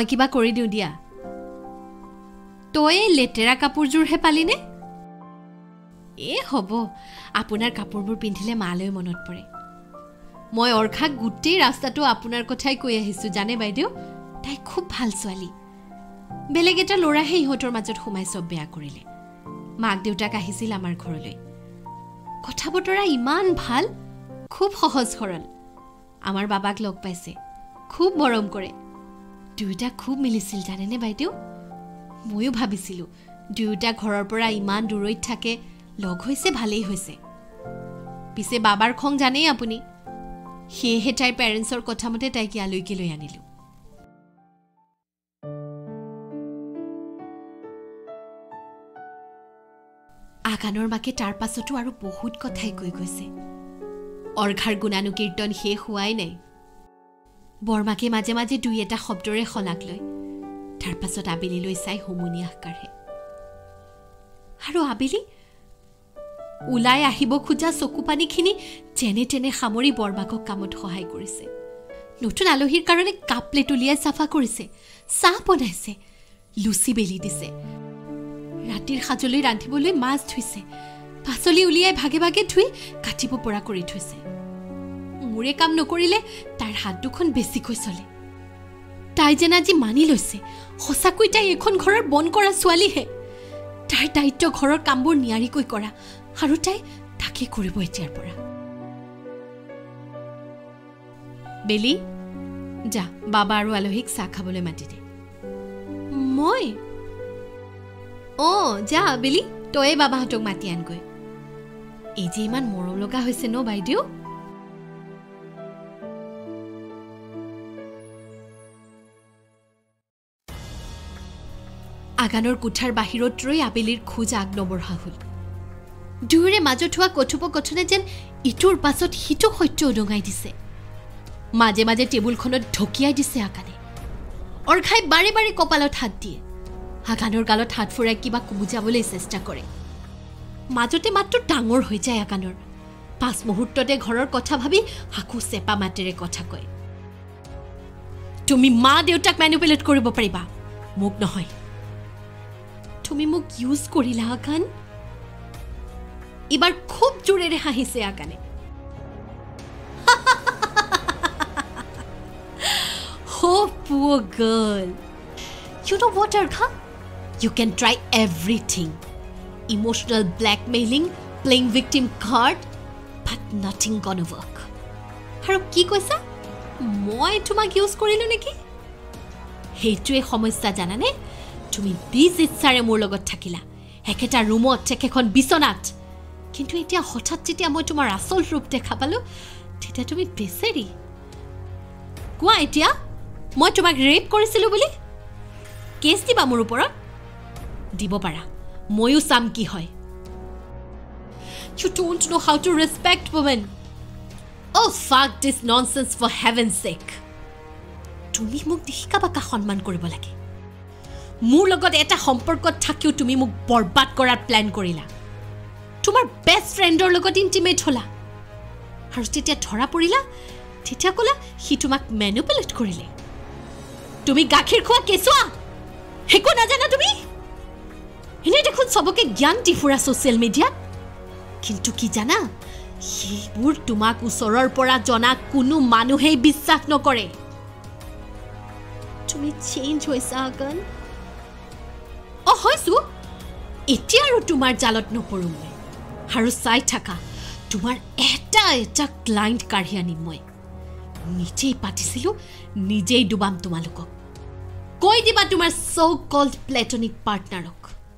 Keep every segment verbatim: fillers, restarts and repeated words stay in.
মই কিবা কৰি দিওঁ দিয়া তই লেটেৰা কাপোৰযোৰহে পালিনে এ হ'ব আপোনাৰ কাপোৰবোৰ পিন্ধিলে মালৈ মনত পৰে মই অৰ্খাক গোটেই ৰাস্তাটো আপোনাৰ কথাই কৈ আহিছো জানে বাইদেউ তাই খুব ভাল ছোৱালী বেলেগ এটা ল'ৰাহে ইহঁতৰ মাজত সোমাই সব বেয়া কৰিলে মাক দেউতাক আহিছিল আমাৰ ঘৰলৈ কথা বতৰা ইমান ভাল খুব সহজ সৰল আমাৰ বাবাক লগ পাইছে খুব মৰম কৰে দুয়োটা খুব মিলিছিল জানেনে বাইদেউ ময়ো ভাবিছিলো দুয়োটা ঘৰৰ পৰা ইমান দূৰৈত থাকে লগ হৈছে ভালেই হৈছে পিছে বাবাৰ খং জানেই আপুনি সেয়েহে তাইৰ পেৰেণ্টছৰ কথা মতে তাইক ইয়ালৈকে লৈ আনিলো আগানৰ মাকে তাৰ পাছতো আৰু বহুত কথাই কৈ গৈছে অৰ্ঘাৰ গুণানুকীৰ্তন শেষ হোৱাই নাই বৰমাকে মাজে মাজে দুই এটা শব্দৰে শলাগ লয় তাৰ পাছত আবেলিলৈ চাই হুমুনিয়াহ কাঢ়ে আৰু আবেলি ওলাই আহিব খোজা চকুপানীখিনি যেনে তেনে সামৰি বৰমাকক কামত সহায় কৰিছে নতুন আলহীৰ কাৰণে কাপ প্লেট উলিয়াই চাফা কৰিছে চাহ বনাইছে লুচি বেলি দিছে ৰাতিৰ সাজলৈ ৰান্ধিবলৈ মাছ ধুইছে পাচলি উলিয়াই ভাগে ভাগে ধুই কাটিব পৰা কৰি থৈছে মোৰে কাম নকৰিলে তাইৰ হাত দুখন বেছিকৈ চলে তাই যেন আজি মানি লৈছে সঁচাকৈ তাই এখন ঘৰৰ বন কৰা ছোৱালীহে তাইৰ দায়িত্ব ঘৰৰ কামবোৰ নিয়াৰিকৈ কৰা আৰু তাই তাকে কৰিব এতিয়াৰ পৰা বেলি যা বাবা আৰু আলহীক চাহ খাবলৈ মাতি দে মই অ' যা বেলি তয়ে বাবাহঁতক মাতি আনগৈ এই যে ইমান মৰম লগা হৈছে ন বাইদেউ আগানৰ কোঠাৰ বাহিৰত ৰৈ আবেলিৰ খোজ আগনবঢ়া হ'ল দুয়োৰে মাজত হোৱা কথোপকথনে যেন ইটোৰ পাছত সিটো সত্য উদঙাই দিছে মাজে মাজে টেবুলখনত ঢকিয়াই দিছে আগানে অৰ্ঘাই বাৰে বাৰে কপালত হাত দিয়ে আগানৰ গালত হাত ফুৰাই কিবা কুমুজাবলৈ চেষ্টা কৰে মাজতে মাত্ৰ ডাঙৰ হৈ যায় আগানৰ পাঁচ মুহূৰ্ততে ঘৰৰ কথা ভাবি হাকু চেপা মাতেৰে কথা কয় তুমি মা দেউতাক মেনিপুলেট কৰিব পাৰিবা মোক নহয় তুমি মোক ইউজ কৰিলা আগান এবাৰ খুব জোৰেৰে হাঁহিছে আগানে Oh, poor girl. You know what, Arka? You can try everything. Emotional blackmailing, playing victim card, but nothing gonna work. Haru ki koisa? Moi tumak use korilu neki? Heitue সমস্যা জানানে? তুমি বিশ ইচ্ছাৰে মোৰ লগত থাকিলা। একেটা ৰুমত একেখন বিছনাত। কিন্তু এতিয়া হঠাৎ যেতিয়া মই তোমাৰ আসল ৰূপ দেখা পালো, তেতিয়া তুমি বেচেৰি। কোৱা এতিয়া মই তোমাক ৰেপ কৰিছিলো বুলি কেছ দিবা মোৰ ওপৰত দিব পাৰা ময়ো চাম কি হয় You don't know how to respect women. Oh fuck this nonsense for heaven's sake. তুমি মোক দেখিকা বাকা সন্মান কৰিব লাগে মোৰ লগত এটা সম্পৰ্কত থাকিও তুমি মোক বৰবাদ কৰাৰ প্ল্যান কৰিলা তোমাৰ বেষ্ট ফ্ৰেণ্ডৰ লগত ইন্টিমেট হলা আৰু তেতিয়া ধৰা পৰিলা তেতিয়া কলা হি তোমাক ম্যানিপুলেট কৰিলে তুমি গাখীৰ খোৱা কেঁচুৱা হেকো নাজানা তুমি এনে দেখোন সবকে জ্ঞান দি ফুৰা সোশ্যাল মিডিয়াত কিন্তু কি জানা সেইবোৰ তোমাক ওচৰৰ পৰা জনা কোনো মানুহেই বিশ্বাস নকৰে তুমি চেঞ্জ হৈছা আগন অ হৈছো এতিয়া আৰু তোমাৰ জালত নপৰো মই আৰু চাই থাকা তোমাৰ এটা এটা ক্লায়েন্ট কাঢ়ি আনিম মই নিজেই পাতিছিলো নিজেই ডুবাম তোমালোকক কৈ দিবা তোমাৰ সো কল্ড প্লেটনিক পাৰ্টনাৰক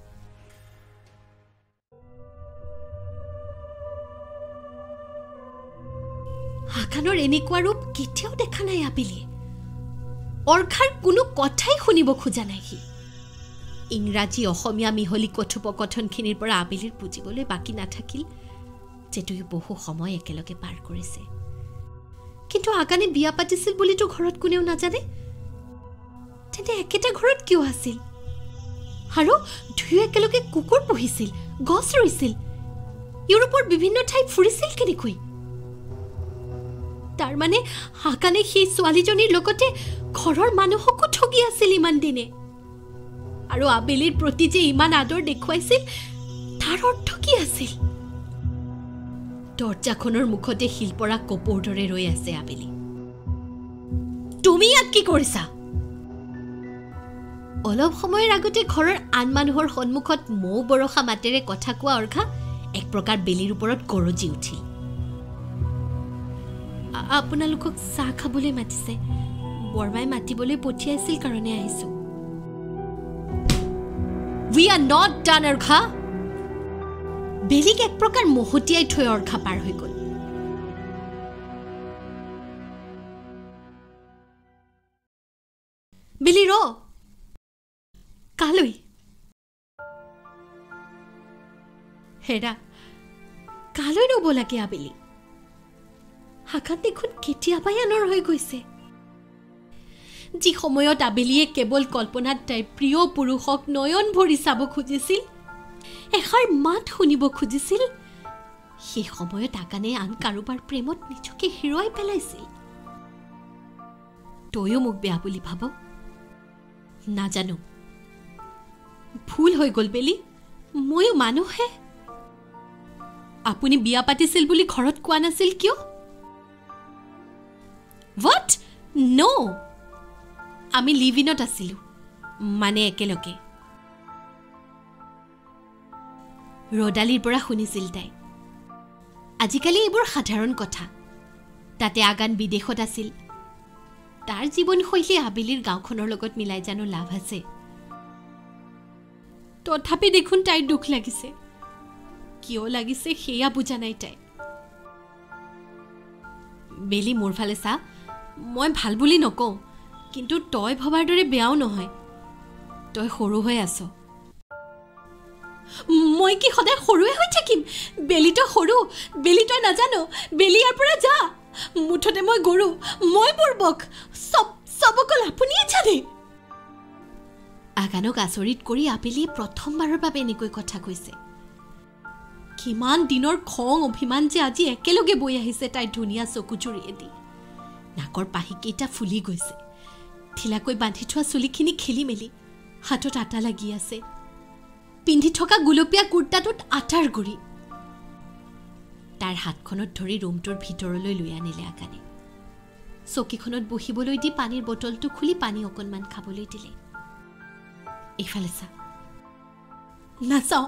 আকানৰ এনেকুৱা ৰূপ কেতিয়াও দেখা নাই আবেলি অৰ্ঘাৰ কোনো কথাই শুনিব খোজা নাই সি ইংৰাজী অসমীয়া মিহলি কথোপকথনখিনিৰ পৰা আবেলিৰ বুজিবলৈ বাকী নাথাকিল যে দুই বহু সময় একেলগে পাৰ কৰিছে কিন্তু আগানে বিয়া পাতিছিল বুলি তো ঘৰত কোনেও নাজানে তেন্তে একেটা ঘৰত কিয় আছিল আৰু দুয়ো একেলগে কুকুৰ পুহিছিল গছ ৰুইছিল ইউৰোপৰ বিভিন্ন ঠাই ফুৰিছিল কেনেকৈ তাৰ মানে আগানে সেই ছোৱালীজনীৰ লগতে ঘৰৰ মানুহকো ঠগি আছিল ইমান দিনে আৰু আবেলিৰ প্ৰতি যে ইমান আদৰ দেখুৱাইছিল তাৰ অৰ্থ কি আছিল দৰ্জাখনৰ মুখতে শিলপৰা কপৌৰ দৰে ৰৈ আছে আবেলি তুমি ইয়াত কি কৰিছা অলপ সময়ৰ আগতে ঘৰৰ আন মানুহৰ সন্মুখত মৌ বৰষা মাতেৰে কথা কোৱা অৰ্ঘা এক প্ৰকাৰ বেলিৰ ওপৰত গৰজি উঠিল আপোনালোকক চাহ খাবলৈ মাতিছে বৰমাই মাতিবলৈ পঠিয়াইছিল কাৰণে আহিছো We are not done Argha বেলিক এক প্ৰকাৰ মহতিয়াই থৈ অৰ্ঘা পাৰ হৈ গ'ল বেলি ৰ কালৈ হেৰা কালৈ ৰ'ব লাগে আবেলি হাকাত দেখোন কেতিয়াবাই আনৰ হৈ গৈছে যি সময়ত আবেলিয়ে কেৱল কল্পনাত তাইৰ প্ৰিয় পুৰুষক নয়ন ভৰি চাব খুজিছিল এষাৰ মাত শুনিব খুজিছিল সেই সময়ত আকানে আন কাৰোবাৰ প্ৰেমত নিজকে হেৰুৱাই পেলাইছিল তয়ো মোক বেয়া বুলি ভাব নাজানো ভুল হৈ গ'ল বেলি ময়ো মানুহে আপুনি বিয়া পাতিছিল বুলি ঘৰত কোৱা নাছিল কিয় What? No! আমি লিভ ইনত আছিলো মানে একেলগে ৰডালিৰ পৰা শুনিছিল তাই আজিকালি এইবোৰ সাধাৰণ কথা তাতে আগান বিদেশত আছিল তাৰ জীৱনশৈলী আবেলিৰ গাঁওখনৰ লগত মিলাই জানো লাভ আছে তথাপি দেখোন তাইৰ দুখ লাগিছে কিয় লাগিছে সেয়া বুজা নাই তাই বেলি মোৰ ফালে চা মই ভাল বুলি নকওঁ কিন্তু তই ভবাৰ দৰে বেয়াও নহয় তই সৰু হৈ আছ মই কি সদায় সৰুৱে হৈ থাকিম বেলি তই সৰু বেলি তই নাজানো বেলি ইয়াৰ পৰা যা মুঠতে মই গৰু মই বুৰ্বক সব সবকল আপুনিয়ে জানে আগানক আচৰিত কৰি আবেলিয়ে প্ৰথমবাৰৰ বাবে এনেকৈ কথা কৈছে কিমান দিনৰ খং অভিমান যে আজি একেলগে বৈ আহিছে তাই ধুনীয়া চকুচুৰিয়েদি নাকৰ পাহিকেইটা ফুলি গৈছে ঠিলাকৈ বান্ধি থোৱা চুলিখিনি খেলি মেলি হাতত আটা লাগি আছে পিন্ধি থকা গুলপীয়া কুৰ্তাটোত আটাৰ গুৰি তাৰ হাতখনত ধৰি ৰুমটোৰ ভিতৰলৈ লৈ আনিলে আকানে চকীখনত বহিবলৈ দি পানীৰ বটলটো খুলি পানী অকণমান খাবলৈ দিলে এইফালে চা নাচাওঁ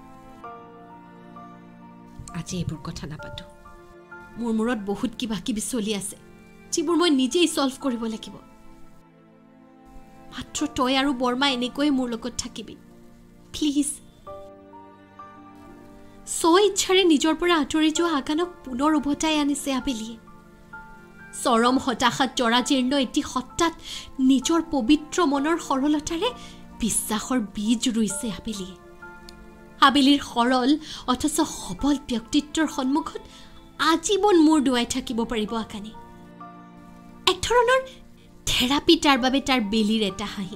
আজি এইবোৰ কথা নাপাতো মোৰ মূৰত বহুত কিবা কিবি চলি আছে যিবোৰ মই নিজেই সলভ কৰিব লাগিব মাত্ৰ তই আৰু বৰ্মা এনেকৈ মোৰ লগত থাকিবি প্লিজ সৈ ইচ্ছাৰে নিজৰ পৰা আঁতৰি যোৱা আগানক পুনৰ উভতাই আনিছে আবেলিয়ে চৰম হতাশাত জৰাজীৰ্ণ এটি সত্তাত নিজৰ পবিত্ৰ মনৰ সৰলতাৰে বিশ্বাসৰ বীজ ৰুইছে আবেলিয়ে আবেলিৰ সৰল অথচ সবল ব্যক্তিত্বৰ সন্মুখত আজীৱন মূৰ দুৱাই থাকিব পাৰিব আকানে এক ধৰণৰ থেৰাপি তাৰ বাবে তাৰ বেলিৰ এটা হাঁহি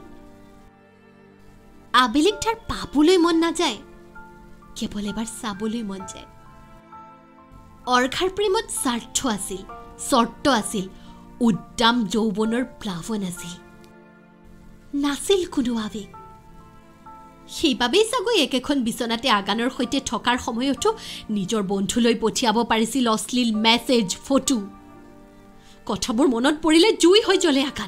আবেলিক তাৰ পাবলৈ মন নাযায় কেৱল এবাৰ চাবলৈ মন যায় অৰ্ঘাৰ প্ৰেমত স্বাৰ্থ আছিল চৰ্ত আছিল উদ্দাম যৌৱনৰ প্লাৱন আছিল নাছিল কোনো আৱেগ সেইবাবেই চাগৈ একেখন বিচনাতে আগানৰ সৈতে থকাৰ সময়তো নিজৰ বন্ধুলৈ পঠিয়াব পাৰিছিল অশ্লীল মেছেজ ফটো কথাবোৰ মনত পৰিলে জুই হৈ জ্বলে আগান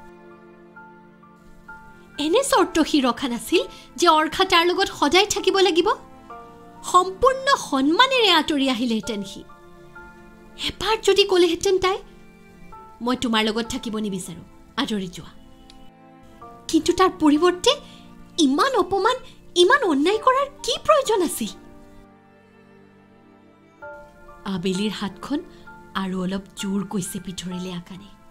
এনে চৰ্ত সি ৰখা নাছিল যে অৰ্ঘা তাৰ লগত সদায় থাকিব লাগিব সম্পূৰ্ণ সন্মানেৰে আঁতৰি আহিলেহেঁতেন সি এবাৰ যদি ক'লেহেঁতেন তাই মই তোমাৰ লগত থাকিব নিবিচাৰো আঁতৰি যোৱা কিন্তু তাৰ পৰিৱৰ্তে ইমান অপমান ইমান অন্যায় কৰাৰ কি প্ৰয়োজন আছিল আবেলিৰ হাতখন আৰু অলপ জোৰ কৈছে পিঠৰিলে আকানে